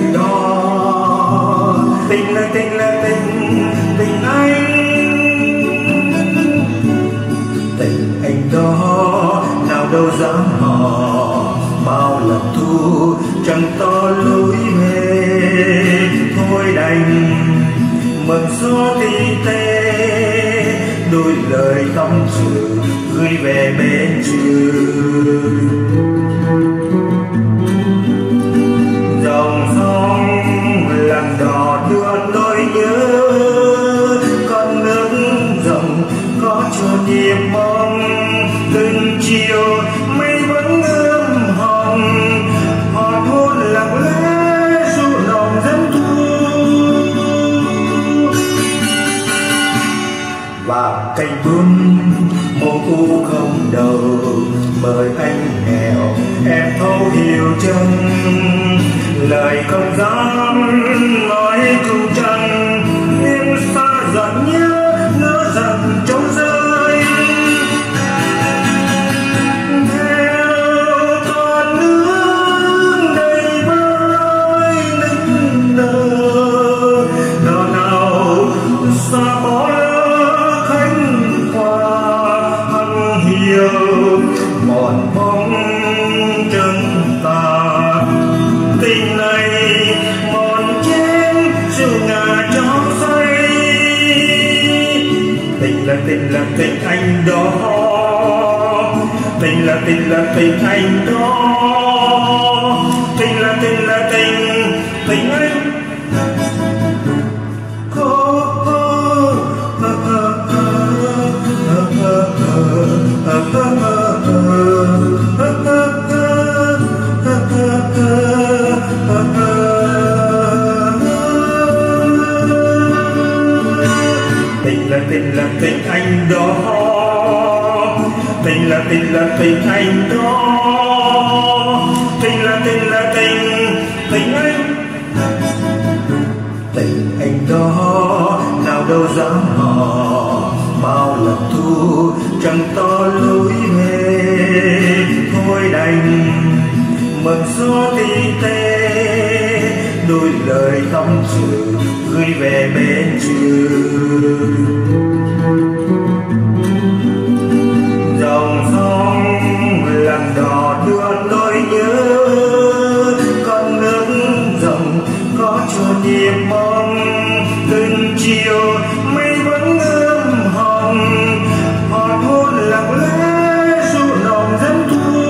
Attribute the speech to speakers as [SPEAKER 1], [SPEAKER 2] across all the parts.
[SPEAKER 1] anh đó. Tình là tình là tình anh. Tình anh đó nào đâu dám mò, bao lần thu chẳng to lối về. Thôi đành mừng gió tí tê, đôi lời tâm sự gửi về bên trường. Dòng sông lặng đò đưa tôi nhớ, con nước rộng có cho niềm mong. Từng chiều mây vẫn ươm hồng, họ hôn lặng lẽ ru lòng dân thu. Và cành bướm mùa u không đầu, mời anh nghèo em thấu hiểu chân. Lời không dám nói cùng chân, nhưng xa dần nhớ nỡ dần trống rơi. Theo con nước đầy vơi nức nở, nào nào xa bỏ mòn bóng chân ta. Tình này mòn chén dù ngả trong say. Tình là tình anh đó, tình là tình anh đó. Tình là tình anh. Tình là tình anh đó, tình là tình anh đó. Tình là tình anh. Tình anh đó nào đâu dám mò, bao lần thu chẳng to lối về. Thôi đành mừng gió tí tê, đôi lời tâm sự gửi về bên trường. Dòng sông lặng đò đưa nỗi nhớ, con nước rộng có cho niềm mong. Từng chiều mây vẫn ươm hồng, họ hôn lặng lẽ ru lòng dân thu.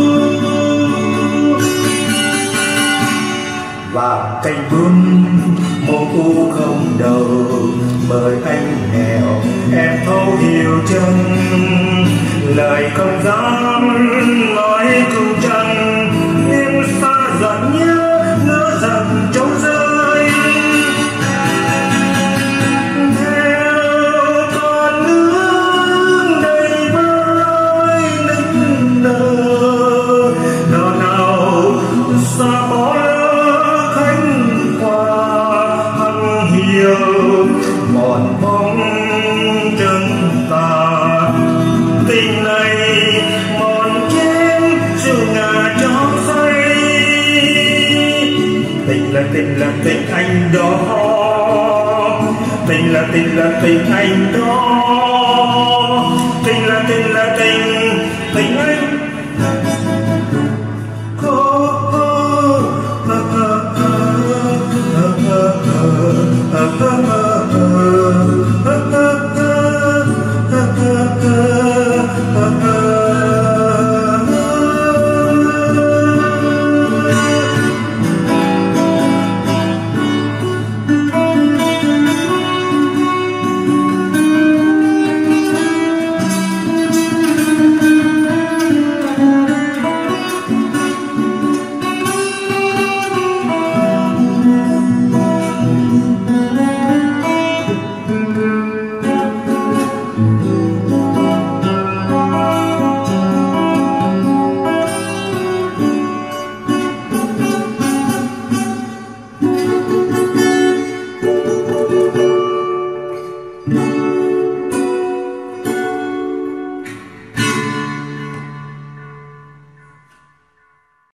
[SPEAKER 1] Và cành bướm mùa u không đầu, mời anh nghèo em thấu hiểu chân. Lời không dám nói cùng chân, nhưng xa dần nhớ nỡ dần trống rơi. Theo con nước đầy vơi nức nở, nào nào xa bỏ mòn bóng chân ta. Tình này mòn chén dù ngả trong say. Tình là tình anh đó, tình là tình anh đó.